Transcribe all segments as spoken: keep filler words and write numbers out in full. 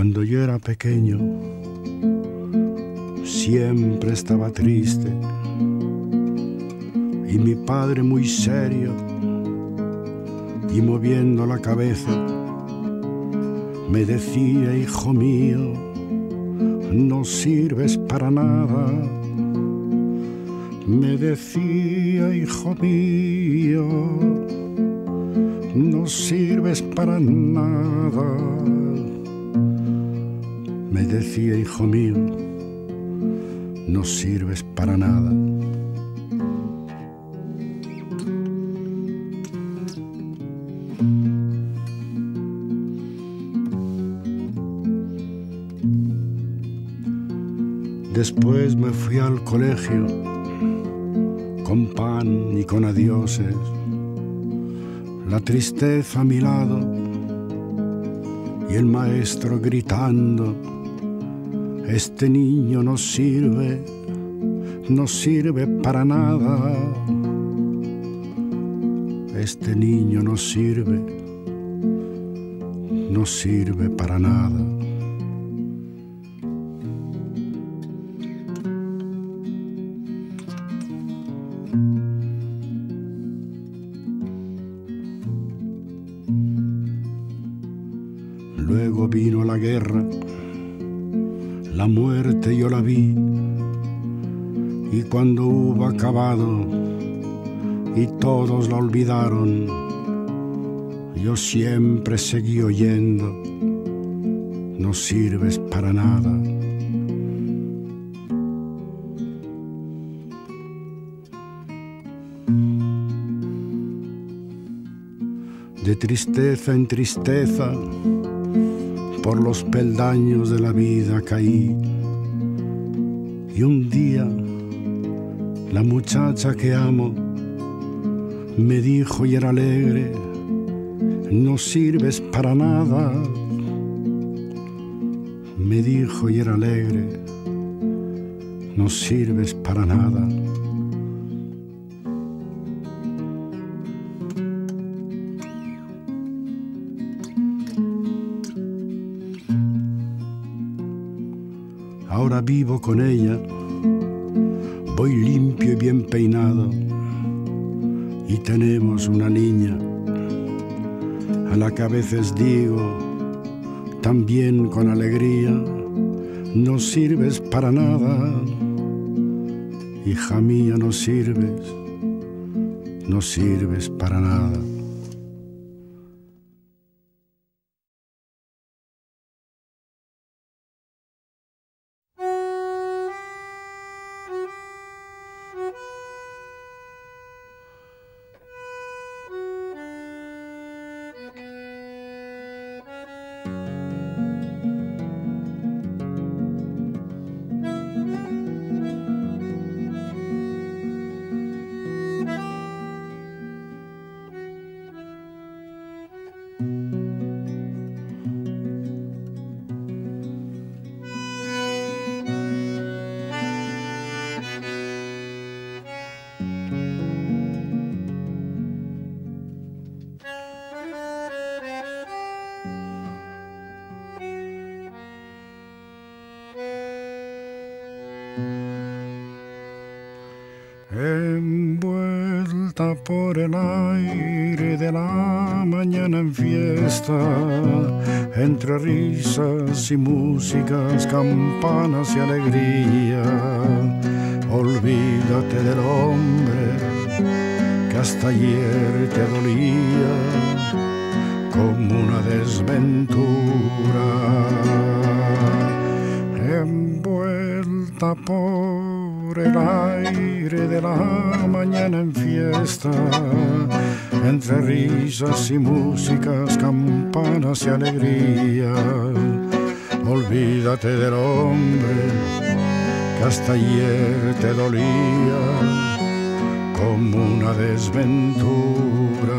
Cuando yo era pequeño, siempre estaba triste, y mi padre muy serio y moviendo la cabeza me decía: hijo mío, no sirves para nada. Me decía: hijo mío, no sirves para nada. Me decía: hijo mío, no sirves para nada. Después me fui al colegio con pan y con adioses, la tristeza a mi lado y el maestro gritando: este niño no sirve, no sirve para nada. Este niño no sirve, no sirve para nada. Luego vino la guerra, la muerte yo la vi, y cuando hubo acabado y todos la olvidaron, yo siempre seguí oyendo: no sirves para nada. De tristeza en tristeza, por los peldaños de la vida caí, y un día la muchacha que amo me dijo, y era alegre: no sirves para nada. Me dijo, y era alegre: no sirves para nada. Ahora vivo con ella, voy limpio y bien peinado, y tenemos una niña a la que a veces digo, también con alegría: no sirves para nada, hija mía, no sirves, no sirves para nada. Envuelta por el aire de la mañana en fiesta, entre risas y músicas, campanas y alegría, olvídate del hombre que hasta ayer te dolía como una desventura. Envuelta por el aire de la mañana en fiesta, entre risas y músicas, campanas y alegría, olvídate del hombre que hasta ayer te dolía como una desventura.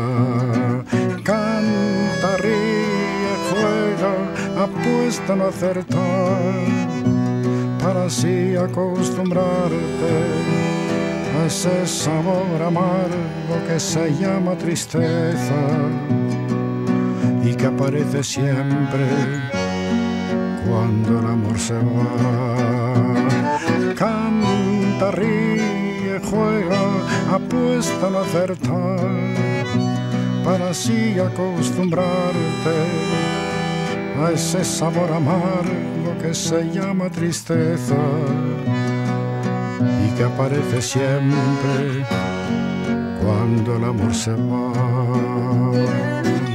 Canta, ríe, juega, apuesta a no acertar, para así acostumbrarte a ese sabor amargo que se llama tristeza y que aparece siempre cuando el amor se va. Canta, ríe, juega, apuesta a no acertar, para así acostumbrarte a ese sabor amargo que se llama tristeza y que aparece siempre cuando el amor se va.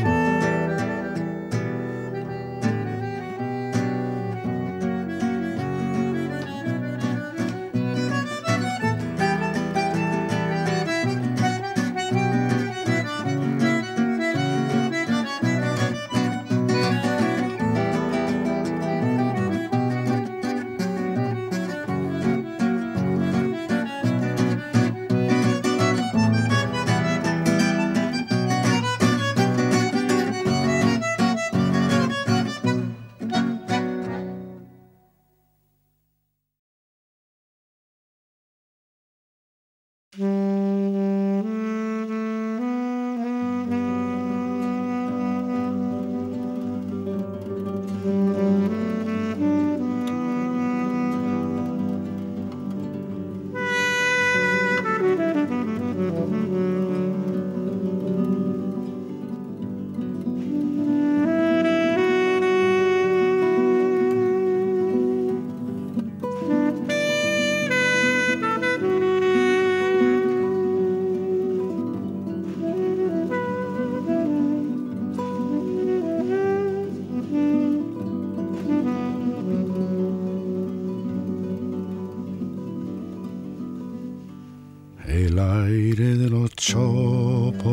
El aire de los chopos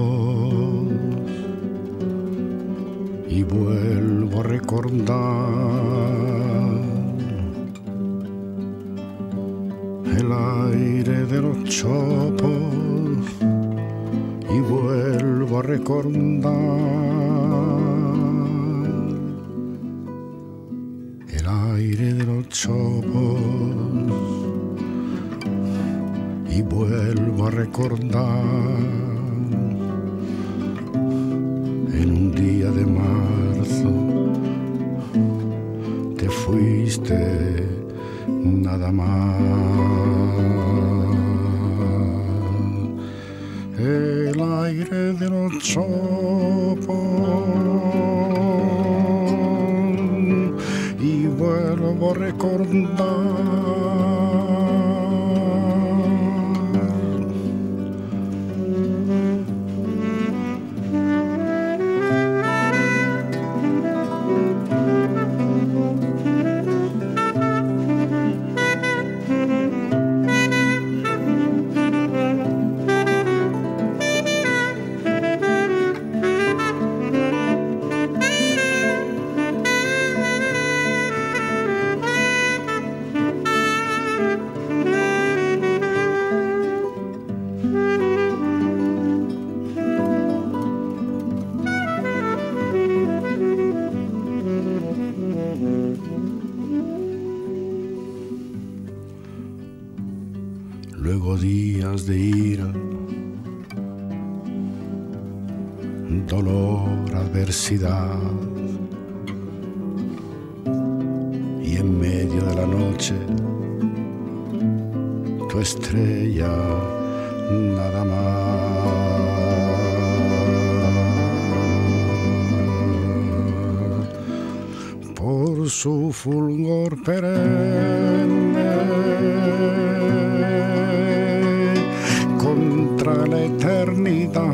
y vuelvo a recordar el aire de los chopos y vuelvo a recordar el aire de los chopos y vuelvo a recordar en un día de marzo te fuiste nada más. El aire de los chopos y vuelvo a recordar luego días de ira, dolor, adversidad, y en medio de la noche tu estrella nada más. Por su fulgor perenne contra la eternidad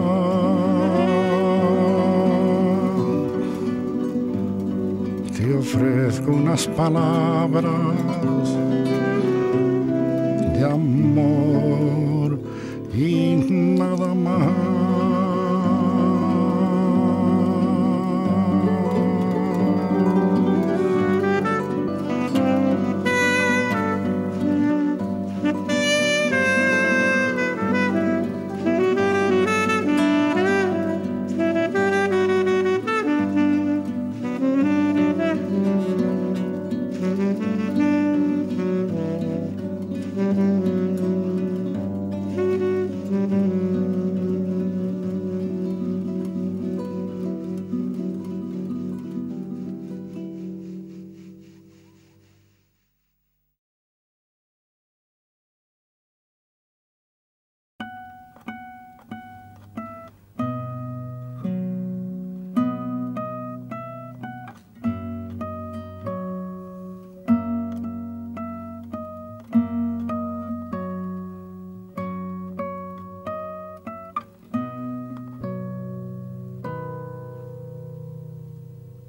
te ofrezco unas palabras de amor y nada más.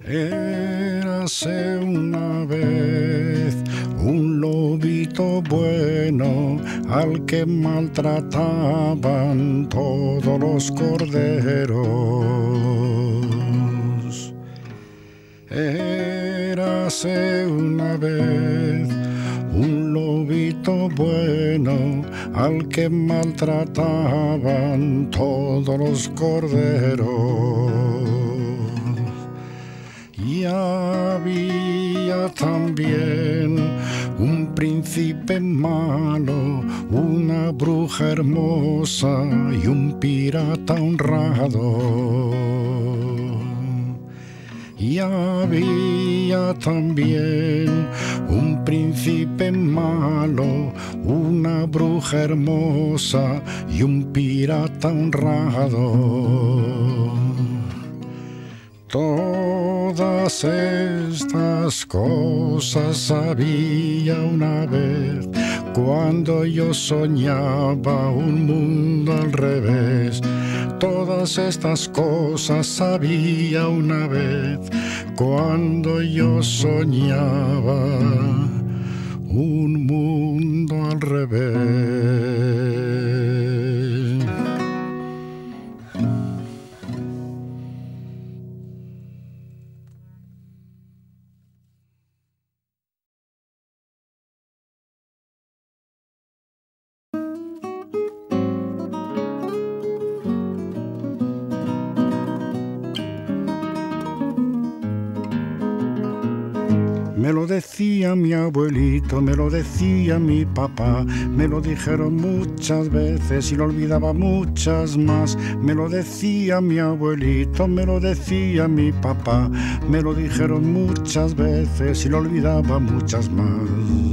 Érase una vez un lobito bueno al que maltrataban todos los corderos. Érase una vez un lobito bueno al que maltrataban todos los corderos. Y había también un príncipe malo, una bruja hermosa y un pirata honrado. Y había también un príncipe malo, una bruja hermosa y un pirata honrado. Todas estas cosas había una vez, cuando yo soñaba un mundo al revés. Todas estas cosas había una vez, cuando yo soñaba un mundo al revés. Me lo decía mi abuelito, me lo decía mi papá, me lo dijeron muchas veces y lo olvidaba muchas más. Me lo decía mi abuelito, me lo decía mi papá, me lo dijeron muchas veces y lo olvidaba muchas más.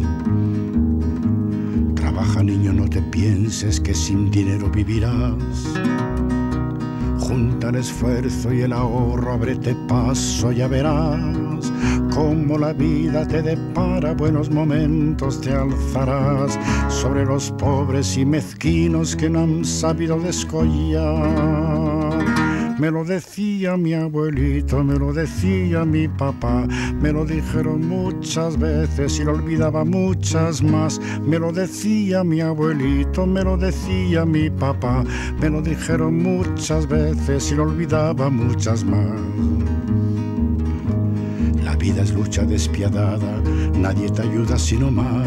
Trabaja, niño, no te pienses que sin dinero vivirás. Junta el esfuerzo y el ahorro, ábrete paso, ya verás cómo la vida te depara buenos momentos, te alzarás sobre los pobres y mezquinos que no han sabido descollar. Me lo decía mi abuelito, me lo decía mi papá, me lo dijeron muchas veces y lo olvidaba muchas más. Me lo decía mi abuelito, me lo decía mi papá, me lo dijeron muchas veces y lo olvidaba muchas más. La vida es lucha despiadada, nadie te ayuda sino más.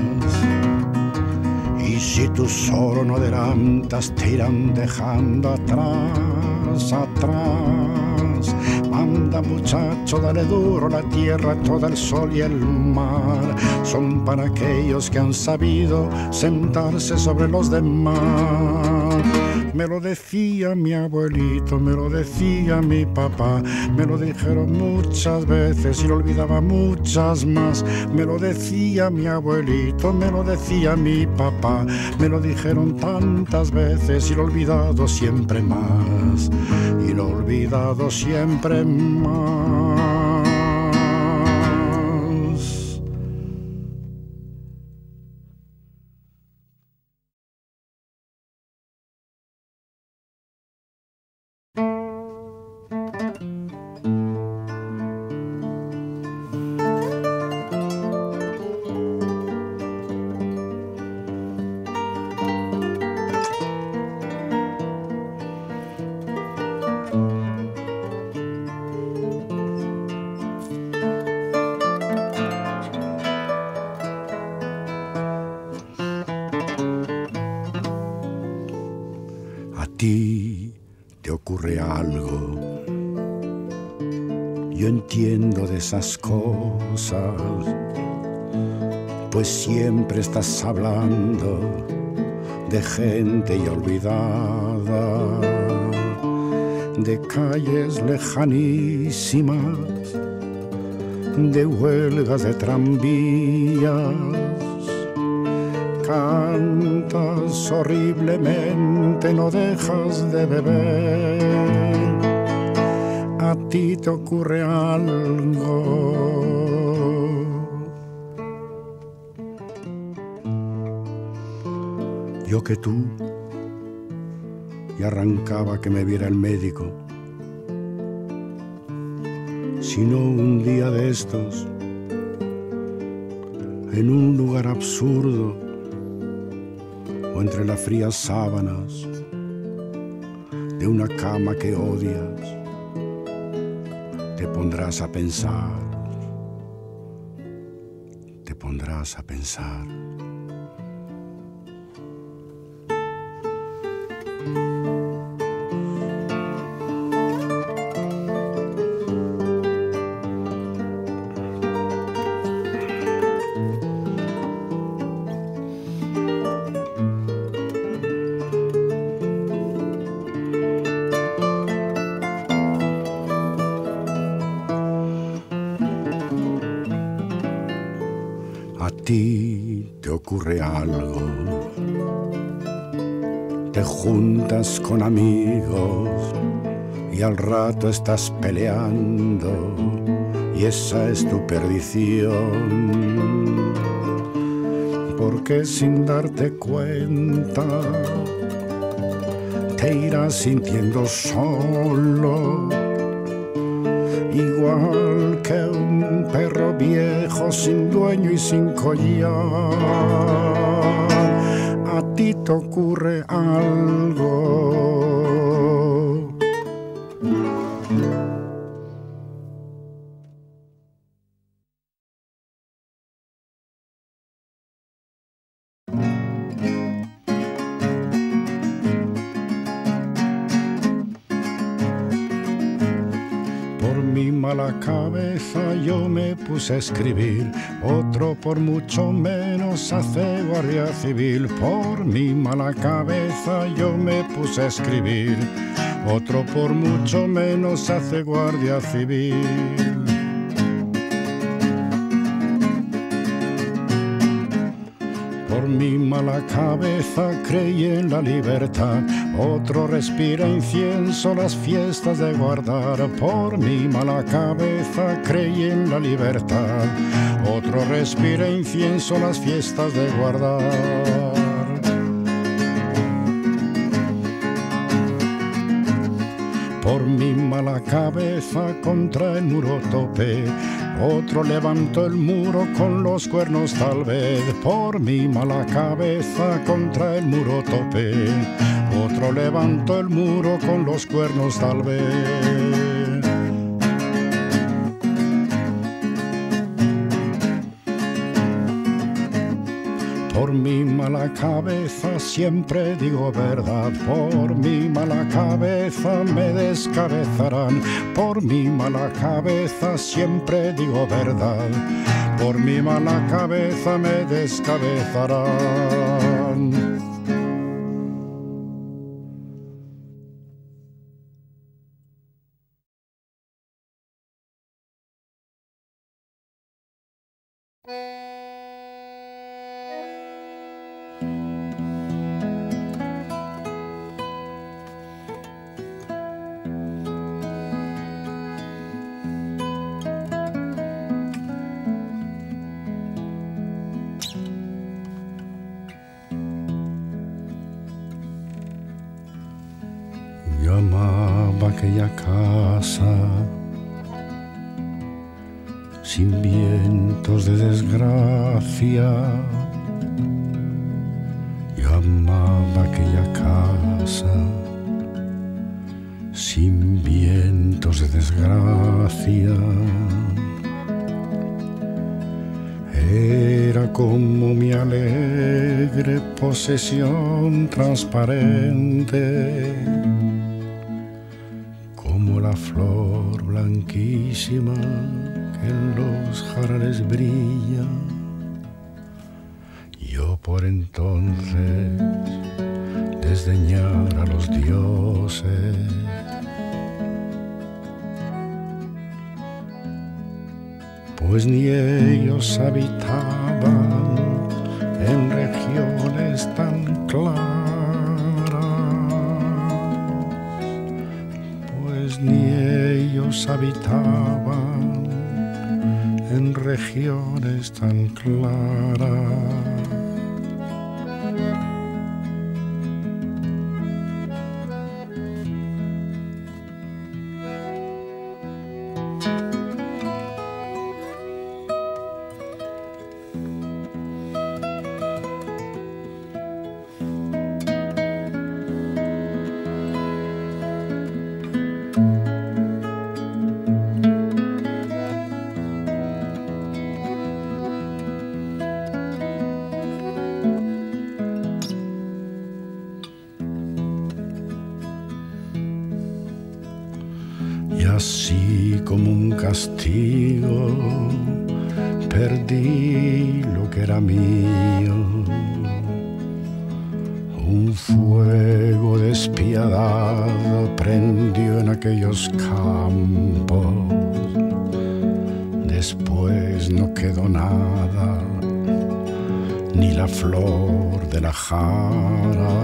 Y si tú solo no adelantas, te irán dejando atrás, atrás. Anda, muchacho, dale duro, la tierra, todo el sol y el mar son para aquellos que han sabido sentarse sobre los demás. Me lo decía mi abuelito, me lo decía mi papá, me lo dijeron muchas veces y lo olvidaba muchas más. Me lo decía mi abuelito, me lo decía mi papá, me lo dijeron tantas veces y lo olvidado siempre más, y lo olvidado siempre más. A ti te ocurre algo, yo entiendo de esas cosas, pues siempre estás hablando de gente ya olvidada, de calles lejanísimas, de huelgas de tranvías. Cantas horriblemente, no dejas de beber. A ti te ocurre algo. Yo que tú, y arrancaba que me viera el médico. sino un día de estos, en un lugar absurdo o entre las frías sábanas de una cama que odias, te pondrás a pensar, te pondrás a pensar. A ti te ocurre algo, te juntas con amigos y al rato estás peleando y esa es tu perdición, porque sin darte cuenta te irás sintiendo solo, igual que un perro viejo sin dueño y sin collar. A ti te ocurre algo. Por mi mala cabeza yo me puse a escribir, otro por mucho menos hace guardia civil. Por mi mala cabeza yo me puse a escribir, otro por mucho menos hace guardia civil. Por mi mala cabeza creí en la libertad, otro respira incienso las fiestas de guardar. Por mi mala cabeza creí en la libertad, otro respira incienso las fiestas de guardar. Por mi mala cabeza contra el muro topé, otro levantó el muro con los cuernos tal vez. Por mi mala cabeza contra el muro topé, otro levantó el muro con los cuernos tal vez. Por mi mala cabeza siempre digo verdad, por mi mala cabeza me descabezarán. Por mi mala cabeza siempre digo verdad, por mi mala cabeza me descabezarán. Yo amaba aquella casa sin vientos de desgracia. Yo amaba aquella casa sin vientos de desgracia. Era como mi alegre posesión transparente, como la flor blanquísima que en los jarales brilla. Yo por entonces desdeñar a los dioses, pues ni ellos habitaban en regiones tan claras, pues ni ellos habitaban en regiones tan claras. y así como un castigo perdí lo que era mío. Un fuego despiadado prendió en aquellos campos. Después no quedó nada, ni la flor de la jara.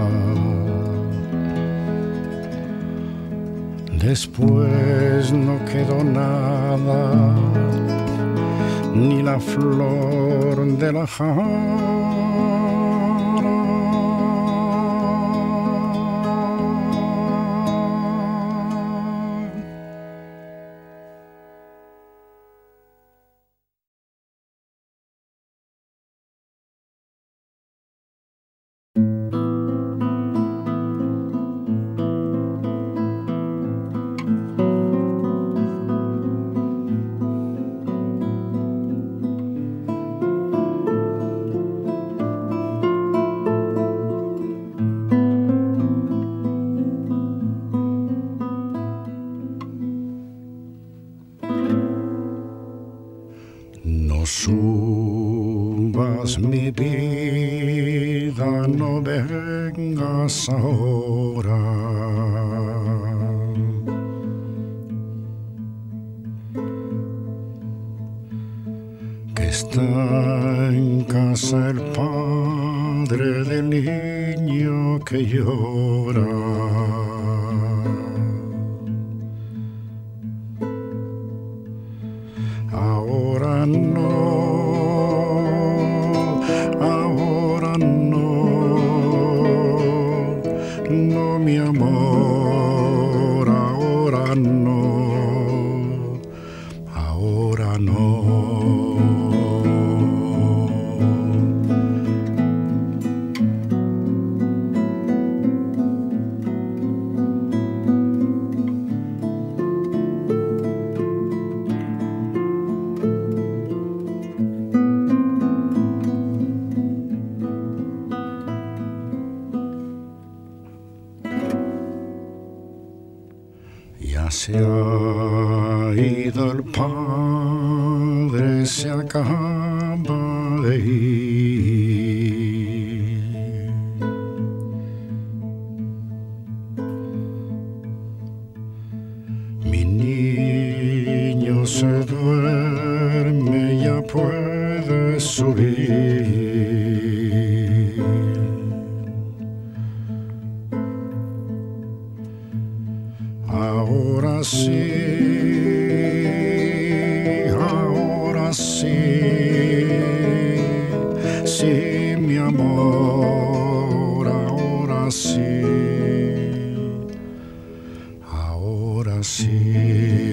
Después no quedó nada, ni la flor de la jara. No subas mi vida, no vengas ahora, que está en casa el padre del niño que llora. Ahora no, ahora no, no mi amor, ahora no, ahora no. Ya se ha ido el padre, se acaba de ir. Mi niño se duerme, ya puede subir. Ahora sí, ahora sí, sí, mi amor, ahora sí, ahora sí.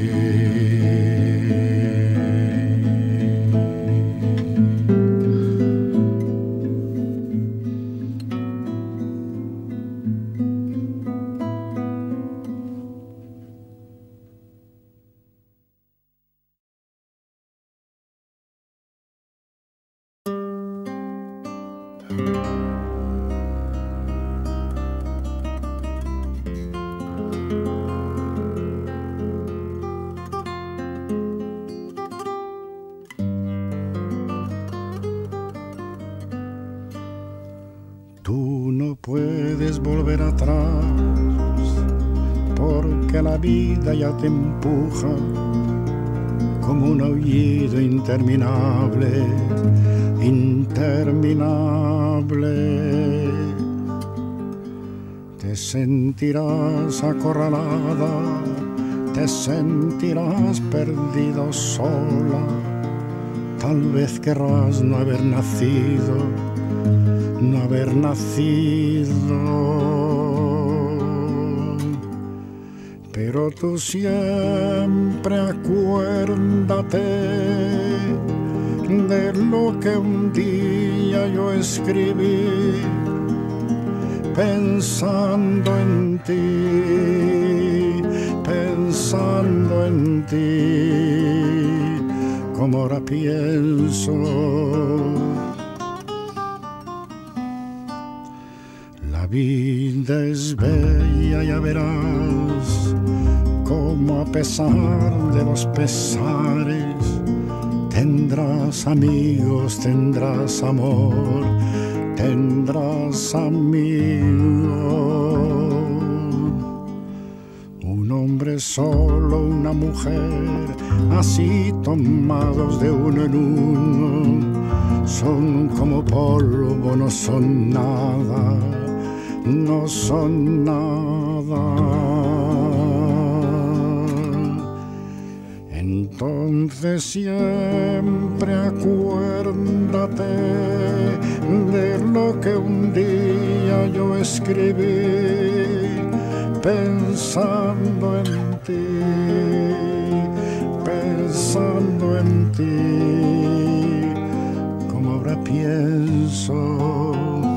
Tú no puedes volver atrás, porque la vida ya te empuja como un aullido interminable, interminable. Te sentirás acorralada, te sentirás perdido sola, tal vez querrás no haber nacido, no haber nacido. Pero tú siempre acuérdate de lo que un día yo escribí, pensando en ti, pensando en ti, como ahora pienso. La vida es bella, ya verás como a pesar de los pesares, tendrás amigos, tendrás amor, tendrás amigos. Un hombre solo, una mujer, así tomados de uno en uno, son como polvo, no son nada, no son nada. Entonces siempre acuérdate de lo que un día yo escribí, pensando en ti, pensando en ti, como ahora pienso.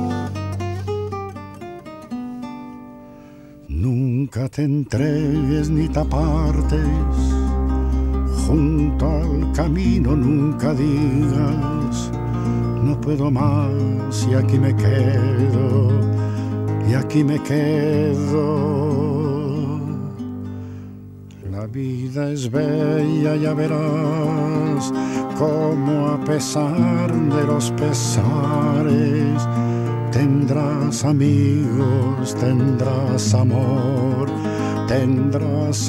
Nunca te entregues ni te apartes, junto al camino nunca digas, no puedo más y aquí me quedo, y aquí me quedo. La vida es bella, ya verás, como a pesar de los pesares, tendrás amigos, tendrás amor, tendrás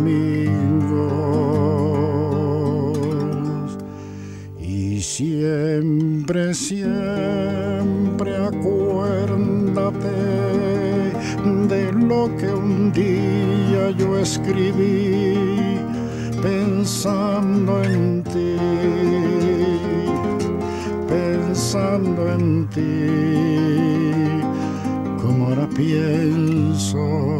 amigos. Y siempre, siempre acuérdate de lo que un día yo escribí, pensando en ti, pensando en ti, como ahora pienso.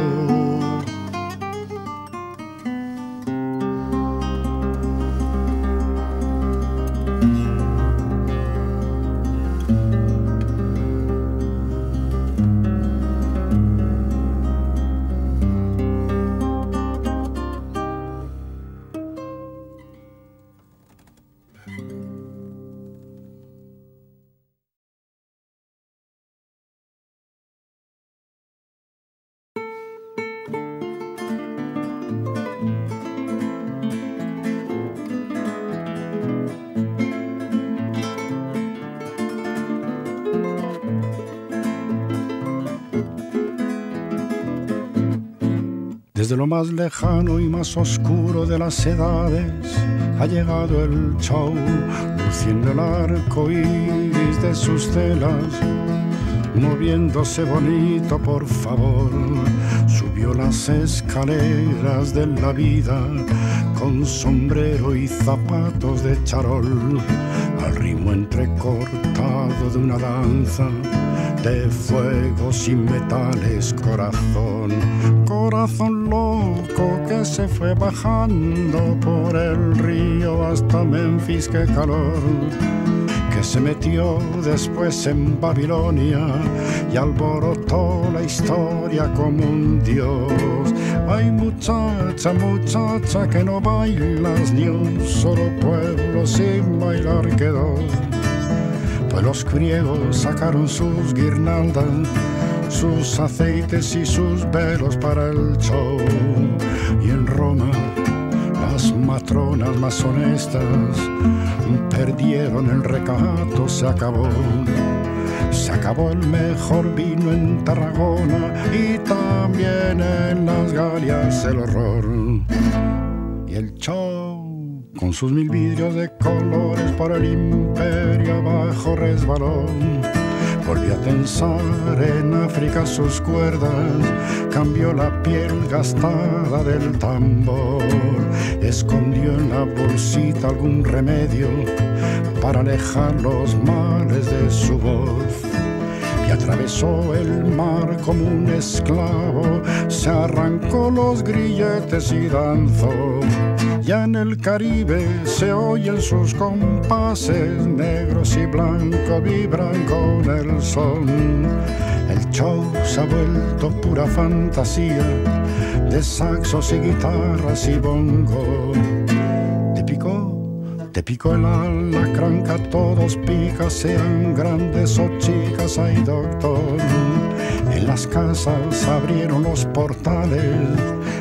Desde lo más lejano y más oscuro de las edades ha llegado el show, luciendo el arco iris de sus telas, moviéndose bonito, por favor. Subió las escaleras de la vida con sombrero y zapatos de charol, al ritmo entrecortado de una danza de fuegos y metales. Corazón, corazón loco que se fue bajando por el río hasta Memphis, qué calor, que se metió después en Babilonia y alborotó la historia como un dios. Ay, muchacha, muchacha, que no bailas ni un solo pueblo sin bailar quedó. Pues los griegos sacaron sus guirnaldas, sus aceites y sus velos para el show. Y en Roma las matronas más honestas perdieron el recato, se acabó. Se acabó el mejor vino en Tarragona y también en las Galias el horror. Y el show, con sus mil vidrios de colores por el imperio abajo resbaló. Volvió a tensar en África sus cuerdas, cambió la piel gastada del tambor, escondió en la bolsita algún remedio para alejar los males de su voz. Y atravesó el mar como un esclavo, se arrancó los grilletes y danzó. Ya en el Caribe se oyen sus compases, negros y blancos vibran con el sol. El show se ha vuelto pura fantasía de saxos y guitarras y bongo. Te picó, te picó el alacrán, que a todos pica, sean grandes o chicas, hay doctor. En las casas abrieron los portales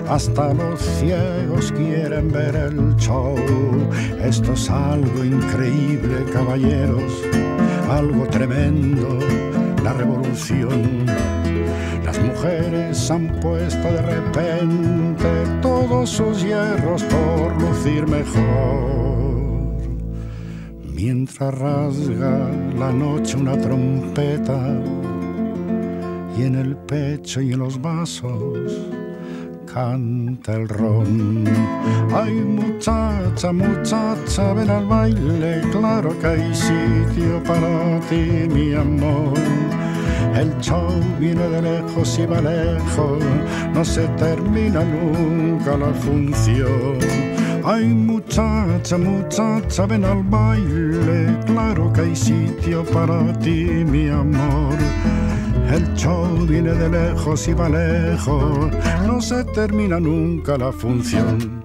hasta los ciegos quieren ver el show. Esto es algo increíble, caballeros, algo tremendo, la revolución. Las mujeres han puesto de repente todos sus hierros por lucir mejor. Mientras rasga la noche una trompeta y en el pecho y en los vasos canta el ron. Ay, muchacha, muchacha, ven al baile, claro que hay sitio para ti, mi amor. El show viene de lejos y va lejos, no se termina nunca la función. Ay, muchacha, muchacha, ven al baile, claro que hay sitio para ti, mi amor. El show viene de lejos y va lejos, no se termina nunca la función.